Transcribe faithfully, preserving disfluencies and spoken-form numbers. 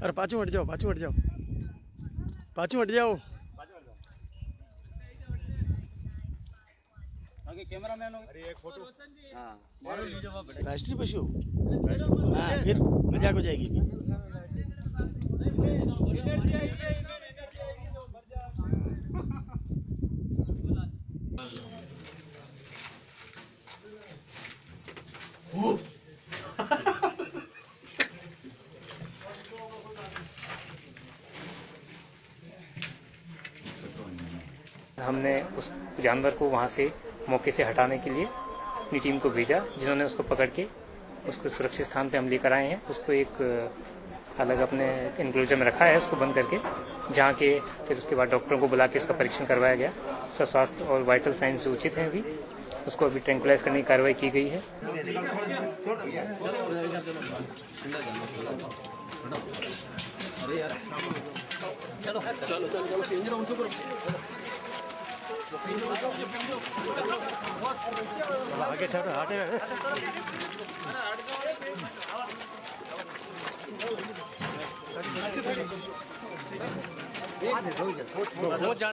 अरे पाछू हट जाओ, पाछू हट जाओ, पाछू हट जाओ। आगे कैमरामैन हो। अरे एक फोटो। हाँ मारो लीजिए। राष्ट्रीय पशु हाँ, फिर मजाक हो जाएगी। हमने उस जानवर को वहां से मौके से हटाने के लिए अपनी टीम को भेजा, जिन्होंने उसको पकड़ के उसको सुरक्षित स्थान पे हम लेकर आए हैं। उसको एक अलग अपने इनक्लोजर में रखा है, उसको बंद करके, जहाँ के फिर उसके बाद डॉक्टरों को बुला के उसका परीक्षण करवाया गया। उसका स्वास्थ्य और वाइटल साइंस जो उचित है, अभी उसको अभी ट्रैंक्विलाइज करने की कार्रवाई की गई है। आगे चलो, हटे।